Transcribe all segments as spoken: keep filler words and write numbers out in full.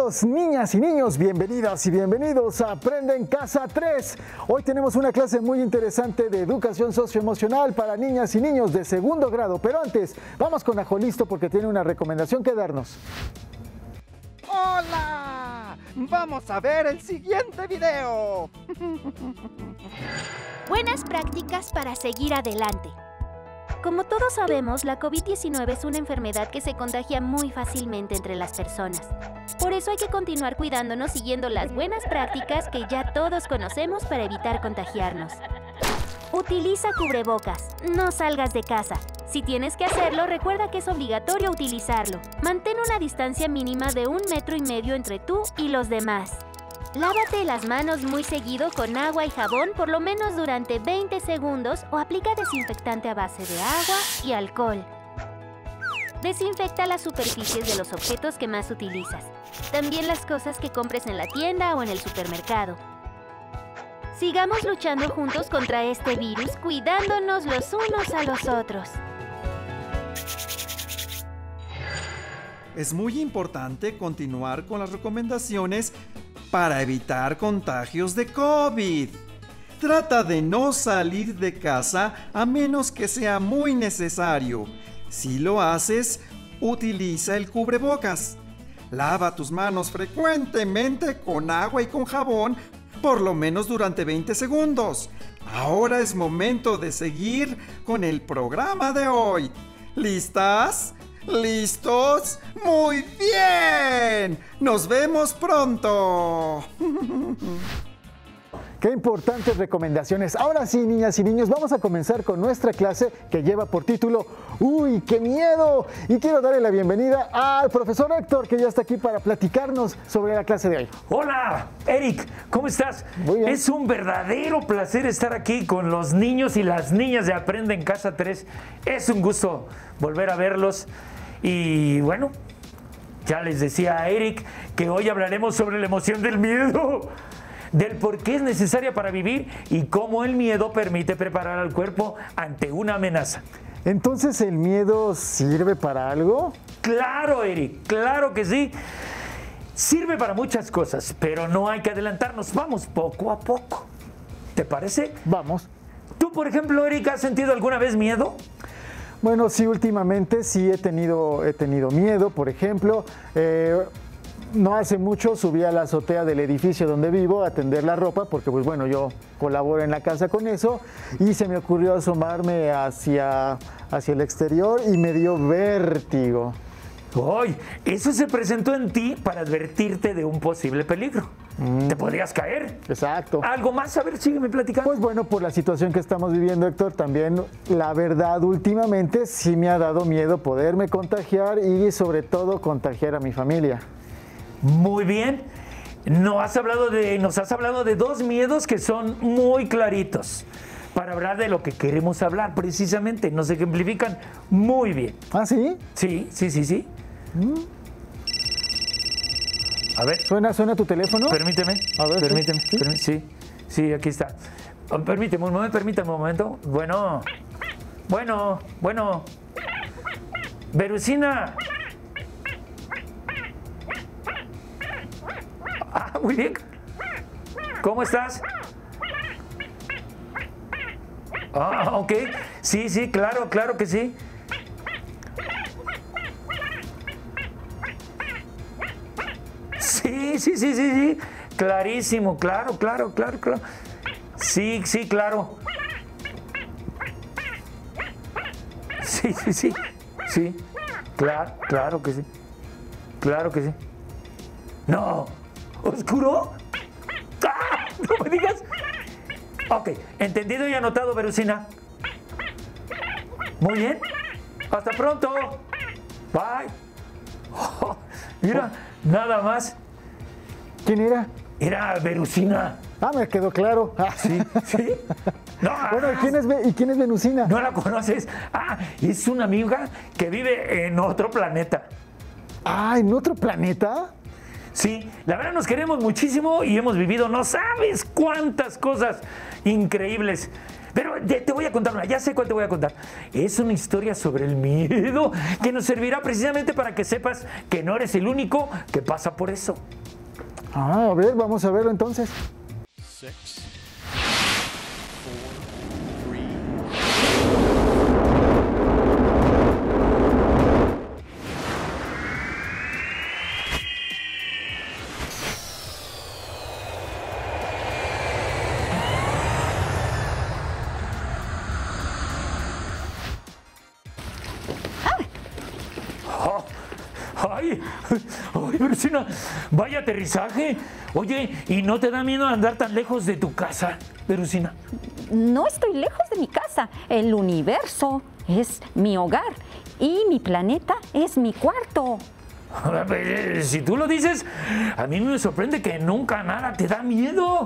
Queridos niñas y niños, bienvenidas y bienvenidos a Aprende en Casa tres. Hoy tenemos una clase muy interesante de educación socioemocional para niñas y niños de segundo grado. Pero antes, vamos con Ajo Listo porque tiene una recomendación que darnos. ¡Hola! Vamos a ver el siguiente video. Buenas prácticas para seguir adelante. Como todos sabemos, la COVID diecinueve es una enfermedad que se contagia muy fácilmente entre las personas. Por eso hay que continuar cuidándonos siguiendo las buenas prácticas que ya todos conocemos para evitar contagiarnos. Utiliza cubrebocas, no salgas de casa. Si tienes que hacerlo, recuerda que es obligatorio utilizarlo. Mantén una distancia mínima de un metro y medio entre tú y los demás. Lávate las manos muy seguido con agua y jabón por lo menos durante veinte segundos o aplica desinfectante a base de agua y alcohol. Desinfecta las superficies de los objetos que más utilizas. También las cosas que compres en la tienda o en el supermercado. Sigamos luchando juntos contra este virus, cuidándonos los unos a los otros. Es muy importante continuar con las recomendaciones para evitar contagios de COVID. Trata de no salir de casa a menos que sea muy necesario. Si lo haces, utiliza el cubrebocas. Lava tus manos frecuentemente con agua y con jabón, por lo menos durante veinte segundos. Ahora es momento de seguir con el programa de hoy. ¿Listas? ¿Listos? ¡Muy bien! ¡Nos vemos pronto! ¡Qué importantes recomendaciones! Ahora sí, niñas y niños, vamos a comenzar con nuestra clase que lleva por título ¡Uy, qué miedo! Y quiero darle la bienvenida al profesor Héctor, que ya está aquí para platicarnos sobre la clase de hoy. Hola, Eric, ¿cómo estás? Muy bien. Es un verdadero placer estar aquí con los niños y las niñas de Aprende en Casa tres. Es un gusto volver a verlos. Y bueno, ya les decía a Eric que hoy hablaremos sobre la emoción del miedo, del por qué es necesaria para vivir y cómo el miedo permite preparar al cuerpo ante una amenaza. Entonces, ¿el miedo sirve para algo? Claro, Eric, claro que sí. Sirve para muchas cosas, pero no hay que adelantarnos. Vamos poco a poco. ¿Te parece? Vamos. ¿Tú, por ejemplo, Eric, has sentido alguna vez miedo? Bueno, sí, últimamente sí he tenido, he tenido miedo, por ejemplo. Eh, no hace mucho subí a la azotea del edificio donde vivo a tender la ropa, porque pues bueno, yo colaboro en la casa con eso, y se me ocurrió asomarme hacia, hacia el exterior y me dio vértigo. ¡Ay! Eso se presentó en ti para advertirte de un posible peligro. Mm. Te podrías caer. Exacto. ¿Algo más? A ver, sígueme platicando. Pues bueno, por la situación que estamos viviendo, Héctor, también la verdad últimamente sí me ha dado miedo poderme contagiar y sobre todo contagiar a mi familia. Muy bien. Nos has hablado de, nos has hablado de dos miedos que son muy claritos para hablar de lo que queremos hablar precisamente. Nos ejemplifican muy bien. ¿Ah, sí? Sí, sí, sí, sí. Mm. A ver. ¿Suena, suena tu teléfono? Permíteme. A ver. Permíteme. ¿Sí? Permí sí, sí, aquí está. Oh, permíteme un momento, permítame un momento. Bueno, bueno, bueno. Verusina. Ah, muy bien. ¿Cómo estás? Ah, ok. Sí, sí, claro, claro que sí. Sí, sí, sí, sí, sí. Clarísimo, claro, claro, claro, claro. Sí, sí, claro. Sí, sí, sí. Sí. Claro, claro que sí. Claro que sí. No. ¿Oscuro? ¡Ah! No me digas. Ok, entendido y anotado, Verusina. Muy bien. Hasta pronto. Bye. Oh, mira, oh. Nada más. ¿Quién era? Era Verusina. Ah, me quedó claro. Sí, sí. No, bueno, ¿y quién es, ¿y quién es Verusina? ¿No la conoces? Ah, es una amiga que vive en otro planeta. Ah, ¿en otro planeta? Sí, la verdad nos queremos muchísimo y hemos vivido no sabes cuántas cosas increíbles. Pero te, te voy a contar una, ya sé cuál te voy a contar. Es una historia sobre el miedo que nos servirá precisamente para que sepas que no eres el único que pasa por eso. Ah, a ver, vamos a verlo entonces. Six. ¡Ay! ¡Ay, Brusina! ¡Vaya aterrizaje! Oye, ¿y no te da miedo andar tan lejos de tu casa, Brusina? No estoy lejos de mi casa. El universo es mi hogar y mi planeta es mi cuarto. Si tú lo dices, a mí me sorprende que nunca nada te da miedo.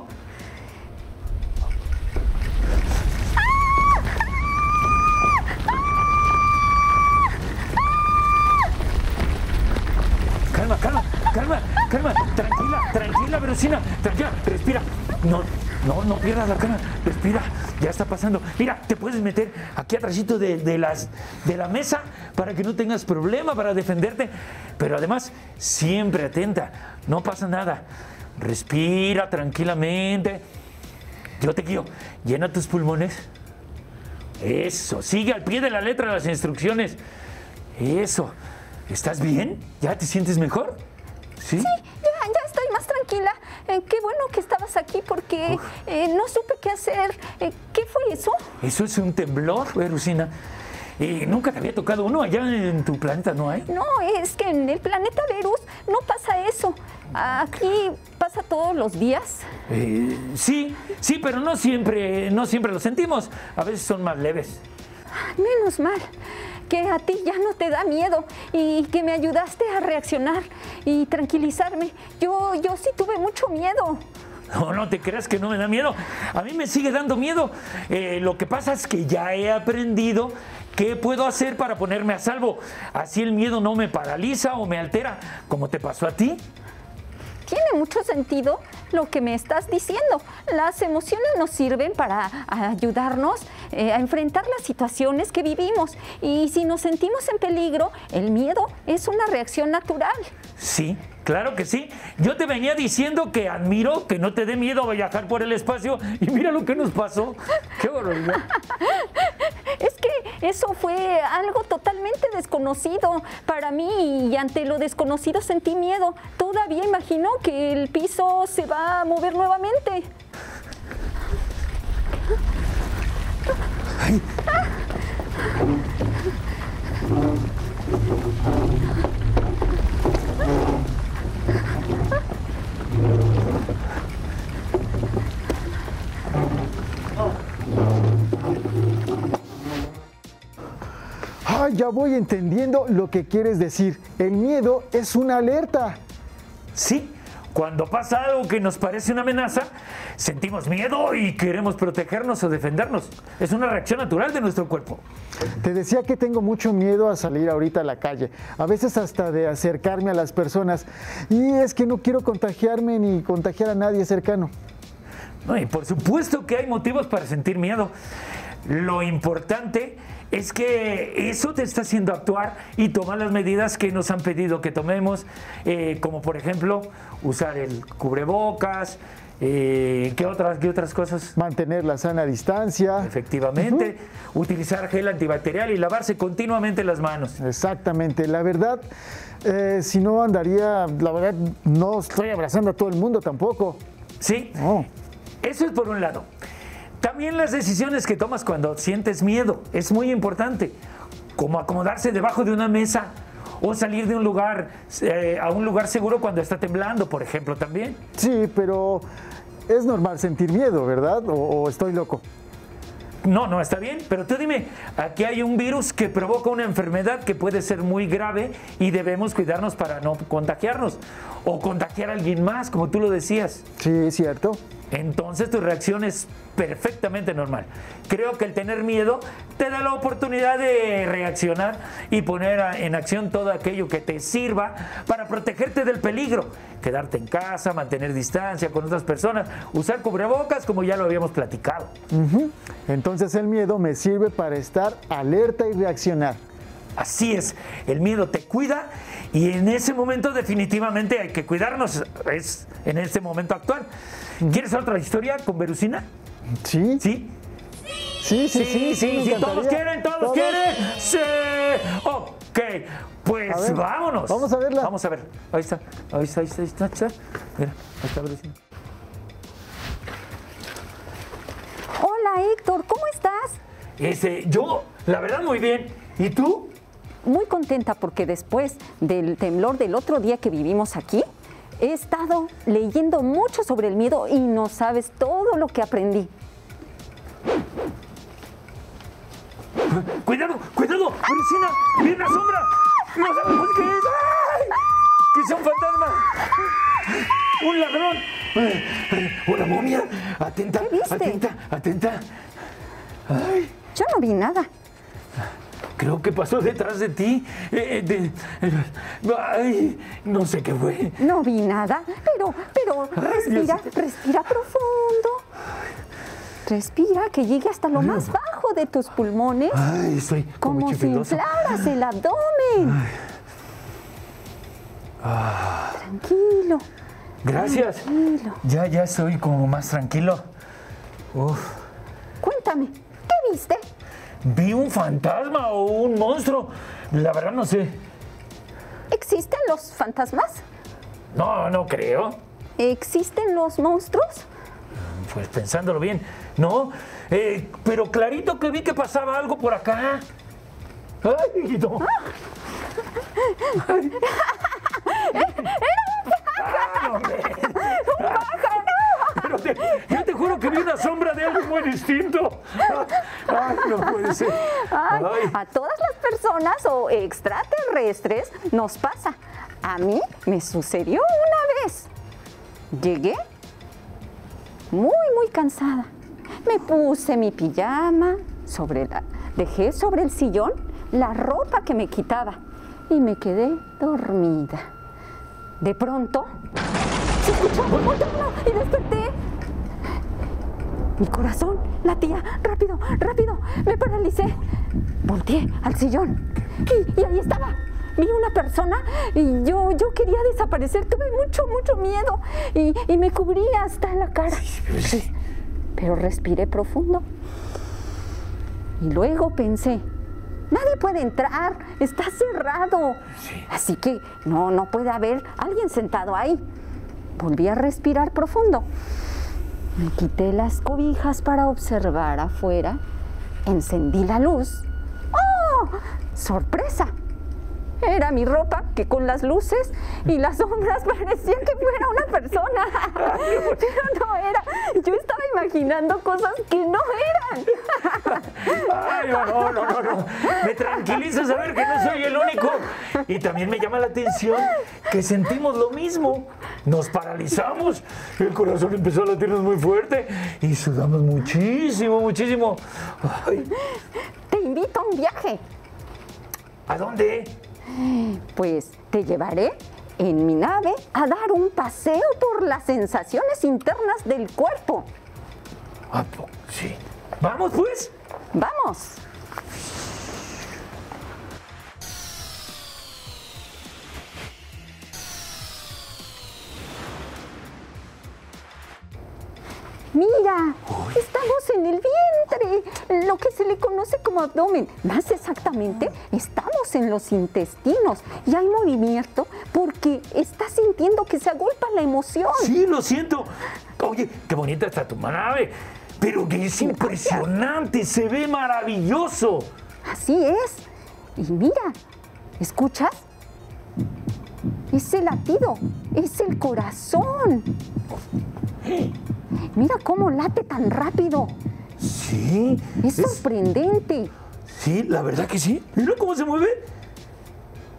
Calma, calma, calma, calma, tranquila, tranquila, Brusina, tranquila, respira. No, no, no pierdas la calma, respira, ya está pasando. Mira, te puedes meter aquí atrásito de, de, las, de la mesa para que no tengas problema para defenderte. Pero además, siempre atenta, no pasa nada. Respira tranquilamente. Yo te guío, llena tus pulmones. Eso, sigue al pie de la letra las instrucciones. Eso. ¿Estás bien? ¿Ya te sientes mejor? Sí. Sí, ya, ya estoy más tranquila. Eh, qué bueno que estabas aquí porque eh, no supe qué hacer. Eh, ¿Qué fue eso? Eso es un temblor, Brusina. Y nunca te había tocado uno allá en tu planeta, ¿no hay? No, es que en el planeta Venus no pasa eso. Aquí pasa todos los días. Eh, sí, sí, pero no siempre, no siempre lo sentimos. A veces son más leves. Menos mal que a ti ya no te da miedo y que me ayudaste a reaccionar y tranquilizarme. Yo, yo sí tuve mucho miedo. No, no te creas que no me da miedo. A mí me sigue dando miedo. Eh, lo que pasa es que ya he aprendido qué puedo hacer para ponerme a salvo. Así el miedo no me paraliza o me altera, como te pasó a ti. Tiene mucho sentido lo que me estás diciendo. Las emociones nos sirven para ayudarnos eh, a enfrentar las situaciones que vivimos. Y si nos sentimos en peligro, el miedo es una reacción natural. Sí, claro que sí. Yo te venía diciendo que admiro que no te dé miedo viajar por el espacio y mira lo que nos pasó. ¡Qué barbaridad! Es que eso fue algo totalmente desconocido para mí y ante lo desconocido sentí miedo. Todavía imagino que el piso se va a mover nuevamente. Ay. Ah, ya voy entendiendo lo que quieres decir. El miedo es una alerta. Sí, cuando pasa algo que nos parece una amenaza, sentimos miedo y queremos protegernos o defendernos. Es una reacción natural de nuestro cuerpo. Te decía que tengo mucho miedo a salir ahorita a la calle, a veces hasta de acercarme a las personas. Y es que no quiero contagiarme ni contagiar a nadie cercano. No, y por supuesto que hay motivos para sentir miedo. Lo importante es que eso te está haciendo actuar y tomar las medidas que nos han pedido que tomemos, eh, como por ejemplo usar el cubrebocas, eh, ¿qué otras, qué otras cosas? Mantener la sana distancia. Efectivamente, uh-huh. Utilizar gel antibacterial y lavarse continuamente las manos. Exactamente, la verdad, eh, si no andaría, la verdad no estoy abrazando a todo el mundo tampoco. Sí, oh. Eso es por un lado. También las decisiones que tomas cuando sientes miedo es muy importante, como acomodarse debajo de una mesa o salir de un lugar eh, a un lugar seguro cuando está temblando, por ejemplo, también. Sí, pero es normal sentir miedo, ¿verdad? ¿O, o estoy loco? No, no, está bien, pero tú dime, aquí hay un virus que provoca una enfermedad que puede ser muy grave y debemos cuidarnos para no contagiarnos o contagiar a alguien más, como tú lo decías. Sí, cierto. entonces tu reacción es perfectamente normal. Creo que el tener miedo te da la oportunidad de reaccionar y poner en acción todo aquello que te sirva para protegerte del peligro. Quedarte en casa, mantener distancia con otras personas, usar cubrebocas como ya lo habíamos platicado. Uh-huh. Entonces el miedo me sirve para estar alerta y reaccionar. Así es, el miedo te cuida y en ese momento definitivamente hay que cuidarnos, es en este momento actual. ¿Quieres otra historia con Verusina? Sí. ¿Sí? Sí, sí, sí. Sí, sí, sí, todos quieren, todos, ¿Todos? quieren. Sí. Ok, pues ver, vámonos. Vamos a verla. Vamos a ver. Ahí está, ahí está, ahí está, ahí está. Ahí está. Mira, ahí está Verusina. Hola Héctor, ¿cómo estás? Ese, yo, la verdad, muy bien. ¿Y tú? Muy contenta porque después del temblor del otro día que vivimos aquí, he estado leyendo mucho sobre el miedo y no sabes todo lo que aprendí. ¡Cuidado! ¡Cuidado! ¡Verusina! ¡Viene una sombra! ¡No sabemos qué es! ¡Ay! ¡Que sea un fantasma! ¡Un ladrón! ¡Una momia! ¡Atenta! ¿Qué viste? ¡Atenta! ¡Atenta! ¡Ay! Yo no vi nada. Creo que pasó detrás de ti. Eh, de, eh, ay, no sé qué fue. No vi nada, pero, pero respira, ay, respira profundo. Respira, que llegue hasta lo más bajo de tus pulmones. Ay, estoy como, como si inflaras el abdomen. Ah. Tranquilo. Gracias. Tranquilo. Ya, ya estoy como más tranquilo. Uf. Cuéntame, ¿qué viste? Vi un fantasma o un monstruo. La verdad no sé. ¿Existen los fantasmas? No, no creo. ¿Existen los monstruos? Pues pensándolo bien, no. Eh, pero clarito que vi que pasaba algo por acá. ¡Ay, no! Ay. ¡Era un pájaro! ¡Un pájaro! Pero te, yo te juro que vi una sombra de algo muy distinto. Ay, no puede ser. Ay, Ay. A todas las personas o extraterrestres nos pasa. A mí me sucedió una vez. Llegué muy, muy cansada. Me puse mi pijama, sobre la, dejé sobre el sillón la ropa que me quitaba y me quedé dormida. De pronto, se escuchó un tono y desperté. Mi corazón latía rápido, rápido. Me paralicé. Volteé al sillón y, y ahí estaba. Vi una persona y yo, yo quería desaparecer. Tuve mucho, mucho miedo y, y me cubrí hasta la cara. Sí, pero respiré profundo. Y luego pensé, nadie puede entrar, está cerrado. Sí. Así que no, no puede haber alguien sentado ahí. Volví a respirar profundo. Me quité las cobijas para observar afuera. Encendí la luz. ¡Oh! ¡Sorpresa! Era mi ropa que con las luces y las sombras parecía que fuera una persona. Pero no era. Yo estaba imaginando cosas que no eran. Ay, no, no, no, no, no. Me tranquiliza saber que no soy el único. Y también me llama la atención que sentimos lo mismo. Nos paralizamos. El corazón empezó a latirnos muy fuerte y sudamos muchísimo, muchísimo. Ay. Te invito a un viaje. ¿A dónde? Pues te llevaré en mi nave a dar un paseo por las sensaciones internas del cuerpo. Ah, sí. ¿Vamos, pues? ¡Vamos! Mira, estamos en el vientre, lo que se le conoce como abdomen. Más exactamente, estamos en los intestinos y hay movimiento porque estás sintiendo que se agolpa la emoción. Sí, lo siento. Oye, qué bonita está tu nave, pero que es impresionante, se ve maravilloso. Así es. Y mira, ¿escuchas? Ese latido, es el corazón. Mira cómo late tan rápido. Sí. Es, es sorprendente. Sí, la verdad que sí. Mira cómo se mueve.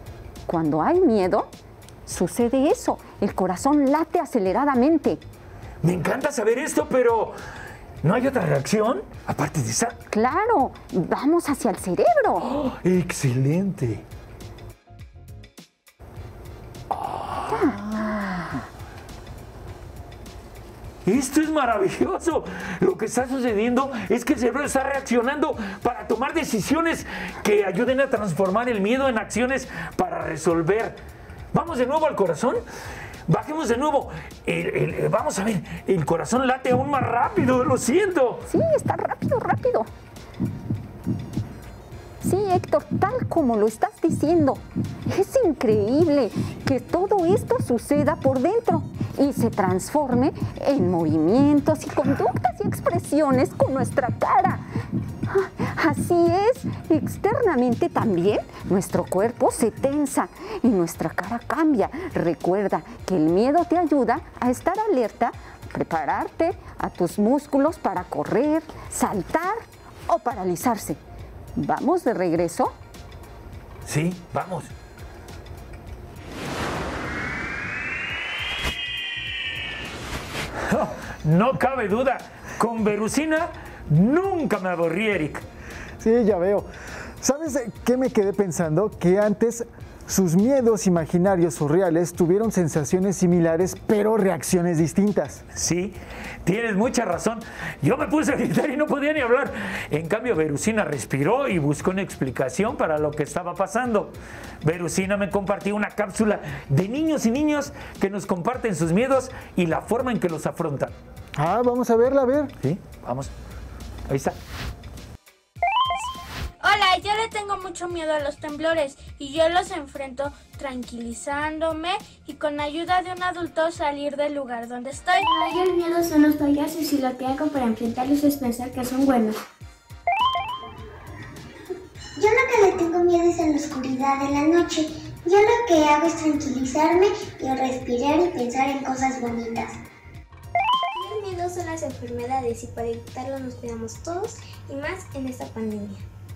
Cuando hay miedo, sucede eso. El corazón late aceleradamente. Me encanta saber esto, pero ¿no hay otra reacción aparte de esa? Claro, vamos hacia el cerebro. Oh, ¡excelente! Esto es maravilloso. Lo que está sucediendo es que el cerebro está reaccionando para tomar decisiones que ayuden a transformar el miedo en acciones para resolver. Vamos de nuevo al corazón. Bajemos de nuevo. El, el, vamos a ver, el corazón late aún más rápido, lo siento. Sí, está rápido, rápido. Sí, Héctor, tal como lo estás diciendo. Es increíble que todo esto suceda por dentro y se transforme en movimientos y conductas y expresiones con nuestra cara. Así es, externamente también nuestro cuerpo se tensa y nuestra cara cambia. Recuerda que el miedo te ayuda a estar alerta, prepararte a tus músculos para correr, saltar o paralizarse. ¿Vamos de regreso? Sí, vamos. Oh, no cabe duda, con Verusina nunca me aburrí, Eric. Sí, ya veo. ¿Sabes qué me quedé pensando? Que antes sus miedos imaginarios surreales tuvieron sensaciones similares, pero reacciones distintas. Sí, tienes mucha razón. Yo me puse a gritar y no podía ni hablar. En cambio, Verusina respiró y buscó una explicación para lo que estaba pasando. Verusina me compartió una cápsula de niños y niñas que nos comparten sus miedos y la forma en que los afrontan. Ah, vamos a verla, a ver. Sí, vamos. Ahí está. Hola, yo le tengo mucho miedo a los temblores y yo los enfrento tranquilizándome y con ayuda de un adulto salir del lugar donde estoy. Ay, el miedo son los payasos y lo que hago para enfrentarlos es pensar que son buenos. Yo lo que le tengo miedo es a la oscuridad de la noche. Yo lo que hago es tranquilizarme y respirar y pensar en cosas bonitas. El miedo son las enfermedades y para evitarlo nos cuidamos todos y más en esta pandemia.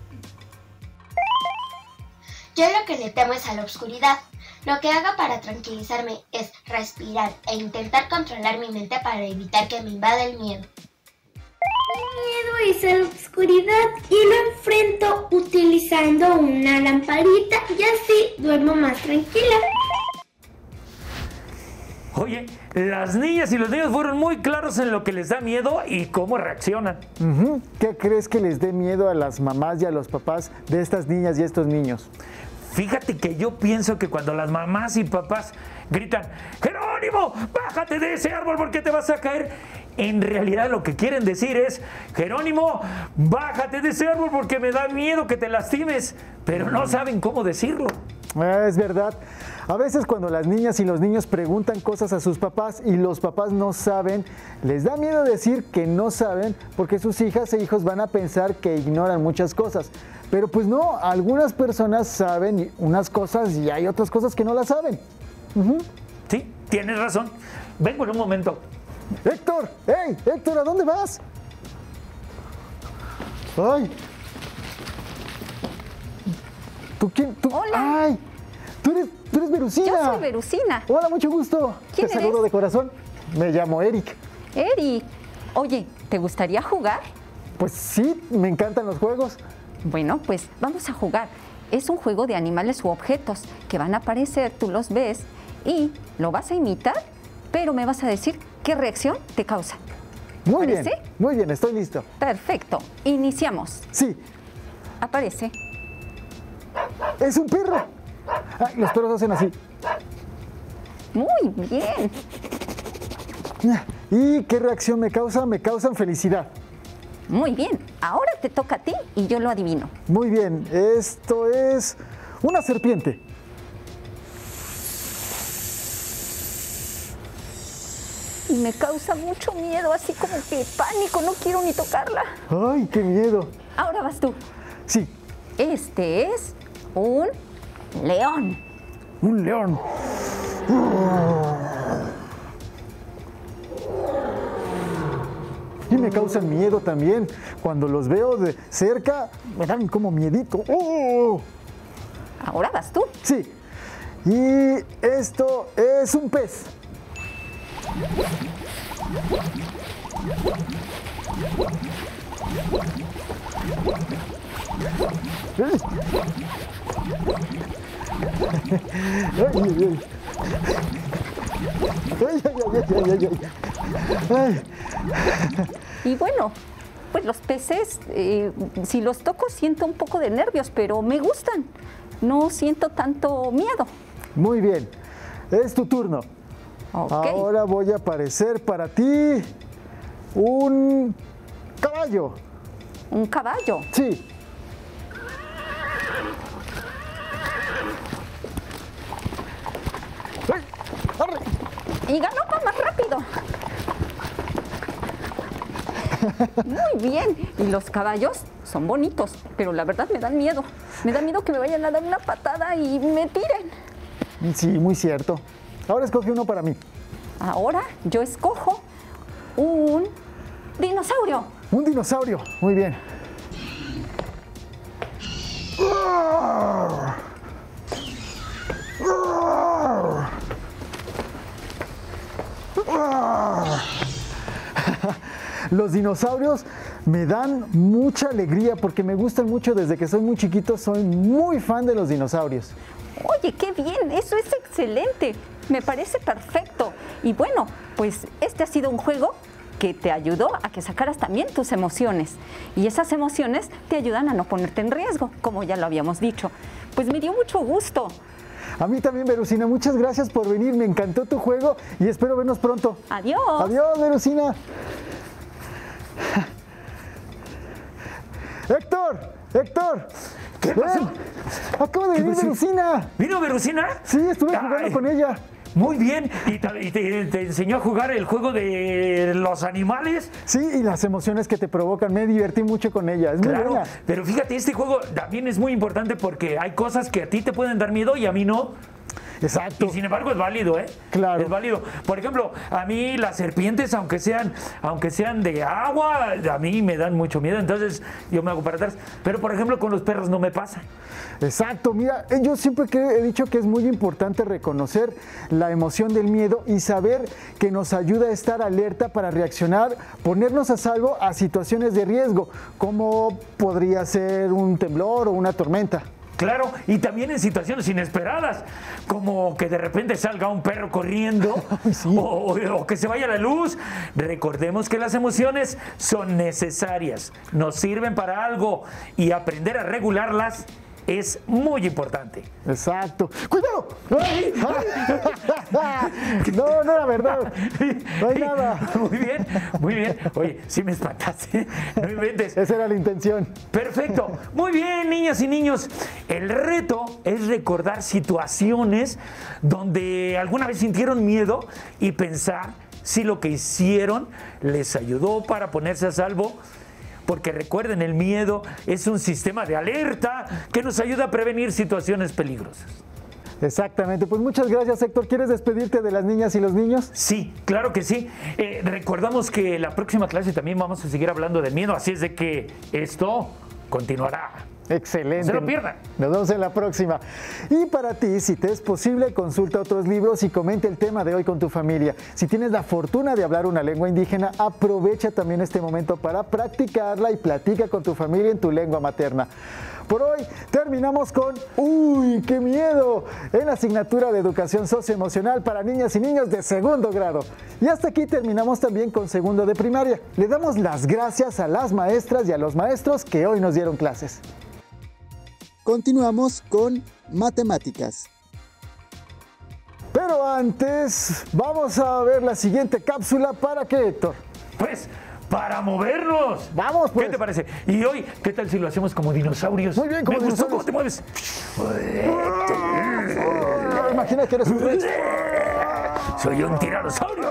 Yo lo que le temo es a la oscuridad. Lo que hago para tranquilizarme es respirar e intentar controlar mi mente para evitar que me invada el miedo. Mi miedo es a la oscuridad y lo enfrento utilizando una lamparita y así duermo más tranquila. Oye, las niñas y los niños fueron muy claros en lo que les da miedo y cómo reaccionan. Uh-huh. ¿Qué crees que les dé miedo a las mamás y a los papás de estas niñas y estos niños? Fíjate que yo pienso que cuando las mamás y papás gritan, ¡Jerónimo, bájate de ese árbol porque te vas a caer! En realidad lo que quieren decir es, Jerónimo, bájate de ese árbol porque me da miedo que te lastimes. Pero no saben cómo decirlo. Eh, es verdad. A veces cuando las niñas y los niños preguntan cosas a sus papás y los papás no saben, les da miedo decir que no saben porque sus hijas e hijos van a pensar que ignoran muchas cosas. Pero pues no, algunas personas saben unas cosas y hay otras cosas que no las saben. Uh-huh. Sí, tienes razón. Vengo en un momento. ¡Héctor! ¡Hey! ¡Héctor! ¿A dónde vas? ¡Ay! ¿Tú quién? ¿Tú? Hola. ¡Ay! ¿Tú eres, tú eres Verusina? Yo soy Verusina. Hola, mucho gusto. ¿Quién Te saludo eres? de corazón. Me llamo Eric. Eric, oye, ¿te gustaría jugar? Pues sí, me encantan los juegos. Bueno, pues vamos a jugar. Es un juego de animales u objetos que van a aparecer, tú los ves y lo vas a imitar, pero me vas a decir qué reacción te causa. Muy bien, ¿Aparece? muy bien, estoy listo. Perfecto, iniciamos. Sí, Aparece. es un perro. Ay, los perros hacen así. Muy bien. ¿Y qué reacción me causa? Me causan felicidad. Muy bien. Ahora te toca a ti y yo lo adivino. Muy bien, esto es una serpiente. Y me causa mucho miedo, así como que pánico, no quiero ni tocarla. ¡Ay, qué miedo! Ahora vas tú. Sí, Este es un león. un león. Y me causan miedo también. Cuando los veo de cerca, me dan como miedito. ¡Oh! Ahora vas tú. Sí. Y esto es un pez. Y bueno, pues los peces, eh, si los toco siento un poco de nervios, pero me gustan. No siento tanto miedo. Muy bien, es tu turno. Okay. Ahora voy a aparecer para ti un caballo. ¿Un caballo? Sí. Y galopa más rápido. Muy bien. Y los caballos son bonitos, pero la verdad me dan miedo. Me da miedo que me vayan a dar una patada y me tiren. Sí, muy cierto. Ahora escoge uno para mí. Ahora yo escojo un dinosaurio. Un dinosaurio. Muy bien. Los dinosaurios me dan mucha alegría porque me gustan mucho desde que soy muy chiquito. Soy muy fan de los dinosaurios. Oye, qué bien, eso es excelente. Me parece perfecto. Y bueno, pues este ha sido un juego que te ayudó a que sacaras también tus emociones. Y esas emociones te ayudan a no ponerte en riesgo, como ya lo habíamos dicho. Pues me dio mucho gusto. A mí también, Verusina. Muchas gracias por venir. Me encantó tu juego y espero vernos pronto. Adiós. Adiós, Verusina. Héctor, Héctor. ¿Qué pasó? Acabo de venir Verusina. ¿Vino Verusina? Sí, estuve jugando Ay, con ella. Muy bien. ¿Y, te, y te, te enseñó a jugar el juego de los animales? Sí, y las emociones que te provocan. Me divertí mucho con ella. Es muy Claro, buena. pero fíjate, este juego también es muy importante porque hay cosas que a ti te pueden dar miedo y a mí no. Exacto. Y sin embargo es válido, ¿eh? Claro. Es válido. Por ejemplo, a mí las serpientes, aunque sean, aunque sean de agua, a mí me dan mucho miedo, entonces yo me hago para atrás. Pero por ejemplo con los perros no me pasa. Exacto, mira, yo siempre que he dicho que es muy importante reconocer la emoción del miedo y saber que nos ayuda a estar alerta para reaccionar, ponernos a salvo a situaciones de riesgo, como podría ser un temblor o una tormenta. Claro, y también en situaciones inesperadas, como que de repente salga un perro corriendo Sí. o, o- o que se vaya la luz. Recordemos que las emociones son necesarias, nos sirven para algo y aprender a regularlas es muy importante. Exacto. ¡Cuidado! ¡Ay! ¡Ay! No, no era verdad. No hay nada. Muy bien, muy bien. Oye, sí me espantaste, no inventes. Esa era la intención. Perfecto. Muy bien, niñas y niños. El reto es recordar situaciones donde alguna vez sintieron miedo y pensar si lo que hicieron les ayudó para ponerse a salvo. Porque recuerden, el miedo es un sistema de alerta que nos ayuda a prevenir situaciones peligrosas. Exactamente. Pues muchas gracias, Héctor. ¿Quieres despedirte de las niñas y los niños? Sí, claro que sí. Eh, recordamos que la próxima clase también vamos a seguir hablando de miedo, así es de que esto continuará. Excelente. No se lo pierdan. Nos vemos en la próxima. Y para ti, si te es posible, consulta otros libros y comenta el tema de hoy con tu familia. Si tienes la fortuna de hablar una lengua indígena, aprovecha también este momento para practicarla y platica con tu familia en tu lengua materna. Por hoy terminamos con ¡Uy, qué miedo! En la asignatura de Educación Socioemocional para niñas y niños de segundo grado. Y hasta aquí terminamos también con segundo de primaria. Le damos las gracias a las maestras y a los maestros que hoy nos dieron clases. Continuamos con matemáticas. Pero antes, vamos a ver la siguiente cápsula. ¿Para qué, Héctor? Pues, para movernos. Vamos, pues. ¿Qué te parece? Y hoy, ¿qué tal si lo hacemos como dinosaurios? Muy bien, como Me gustó dinosaurios. cómo te mueves. Ah, imagina que eres un rex. Soy un tiranosaurio.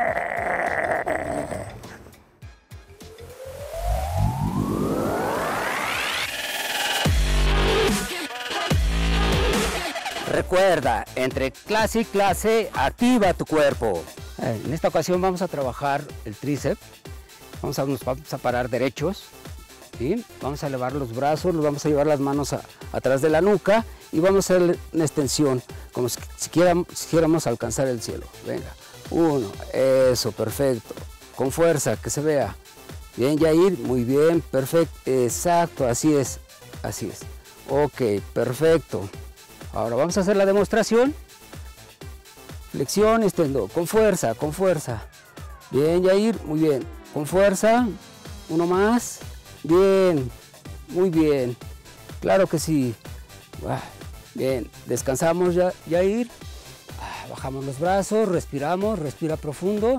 Recuerda, entre clase y clase, activa tu cuerpo. En esta ocasión vamos a trabajar el tríceps. Vamos a, nos vamos a parar derechos. ¿Sí? Vamos a elevar los brazos, los vamos a llevar las manos a- atrás de la nuca y vamos a hacer una extensión, como si, si quiéramos, si quisiéramos alcanzar el cielo. Venga, uno, eso, perfecto. Con fuerza, que se vea. Bien, Yair, muy bien, perfecto, exacto, así es, así es. Ok, perfecto. Ahora vamos a hacer la demostración. Flexión, extendo, con fuerza, con fuerza. Bien, Yair, muy bien. Con fuerza, uno más. Bien, muy bien. Claro que sí. Bien, descansamos, ya, Yair. Bajamos los brazos, respiramos, respira profundo.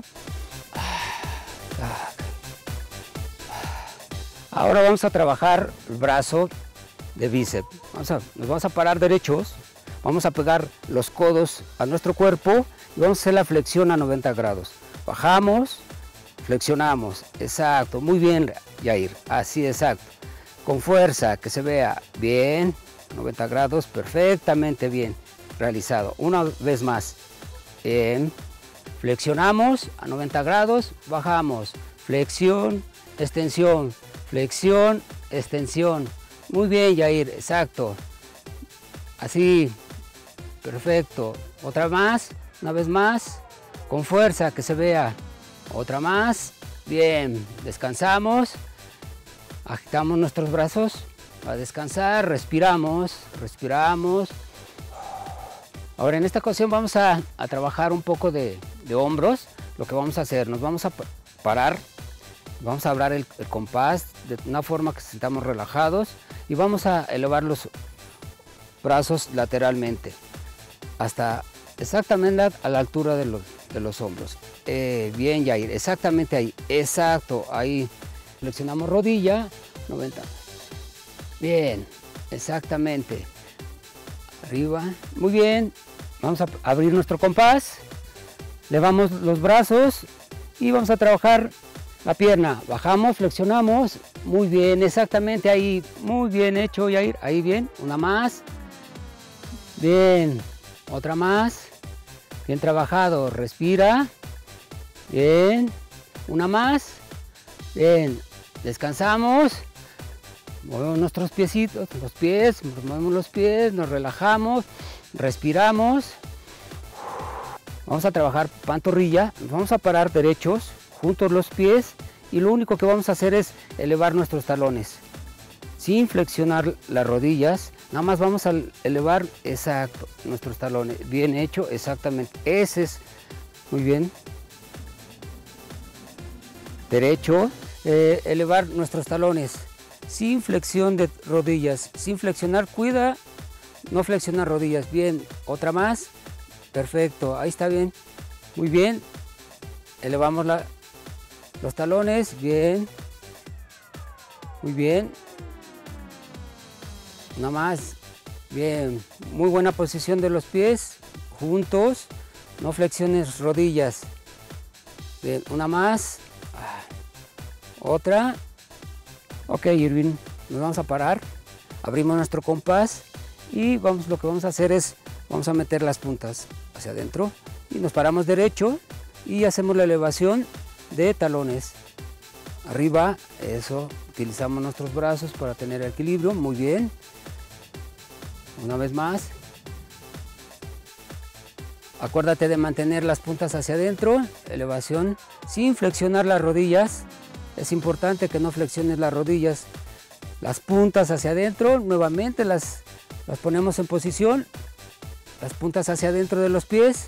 Ahora vamos a trabajar el brazo de bíceps. Vamos a, nos vamos a parar derechos, vamos a pegar los codos a nuestro cuerpo y vamos a hacer la flexión a noventa grados. Bajamos, flexionamos, exacto, muy bien, Yair, así exacto. Con fuerza, que se vea bien, noventa grados, perfectamente bien realizado. Una vez más, bien, flexionamos a noventa grados, bajamos, flexión, extensión, flexión, extensión. Muy bien, Yair, exacto. Así, perfecto. Otra más, una vez más, con fuerza, que se vea. Otra más, bien, descansamos, agitamos nuestros brazos para descansar, respiramos, respiramos. Ahora en esta ocasión vamos a, a trabajar un poco de, de hombros. Lo que vamos a hacer, nos vamos a parar. Vamos a hablar el, el compás de una forma que sintamos relajados y vamos a elevar los brazos lateralmente hasta exactamente a la altura de los, de los hombros. Eh, bien, Yair, exactamente ahí, exacto, ahí. Flexionamos rodilla, noventa. Bien, exactamente. Arriba, muy bien. Vamos a abrir nuestro compás, levamos los brazos y vamos a trabajar la pierna, bajamos, flexionamos, muy bien, exactamente ahí, muy bien hecho, Yair, ahí bien, una más, bien, otra más, bien trabajado, respira, bien, una más, bien, descansamos, movemos nuestros piecitos, los pies, movemos los pies, nos relajamos, respiramos, vamos a trabajar pantorrilla, nos vamos a parar derechos, juntos los pies y lo único que vamos a hacer es elevar nuestros talones sin flexionar las rodillas, nada más vamos a elevar exacto nuestros talones, bien hecho, exactamente, ese es, muy bien, derecho, eh, elevar nuestros talones sin flexión de rodillas, sin flexionar, cuida, no flexionar rodillas, bien, otra más, perfecto, ahí está bien, muy bien, elevamos la los talones, bien, muy bien, una más, bien, muy buena posición de los pies, juntos, no flexiones rodillas, bien, una más, otra, ok, Irving, nos vamos a parar, abrimos nuestro compás y vamos, lo que vamos a hacer es, vamos a meter las puntas hacia adentro y nos paramos derecho y hacemos la elevación de talones arriba, eso, utilizamos nuestros brazos para tener equilibrio, muy bien, una vez más, acuérdate de mantener las puntas hacia adentro, elevación, sin flexionar las rodillas, es importante que no flexiones las rodillas, las puntas hacia adentro, nuevamente las, las ponemos en posición, las puntas hacia adentro de los pies,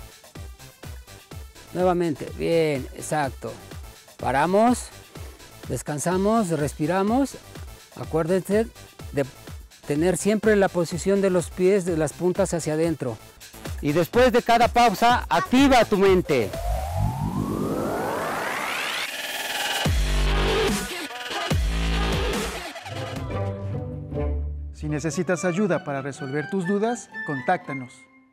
nuevamente, bien, exacto. Paramos, descansamos, respiramos. Acuérdense de tener siempre la posición de los pies, de las puntas hacia adentro. Y después de cada pausa, activa tu mente. Si necesitas ayuda para resolver tus dudas, contáctanos.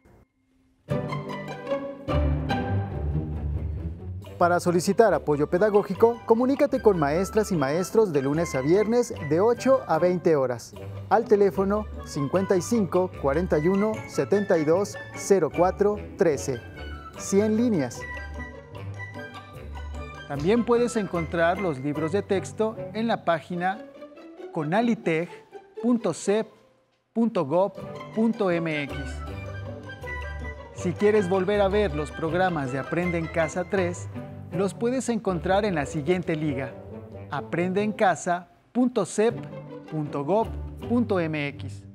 Para solicitar apoyo pedagógico, comunícate con maestras y maestros de lunes a viernes de ocho a veinte horas al teléfono cincuenta y cinco, cuarenta y uno, setenta y dos, cero cuatro, trece, cien líneas. También puedes encontrar los libros de texto en la página conaliteg punto cep punto gob punto mx. Si quieres volver a ver los programas de Aprende en Casa tres, los puedes encontrar en la siguiente liga: aprende en casa punto cep punto gob punto m x.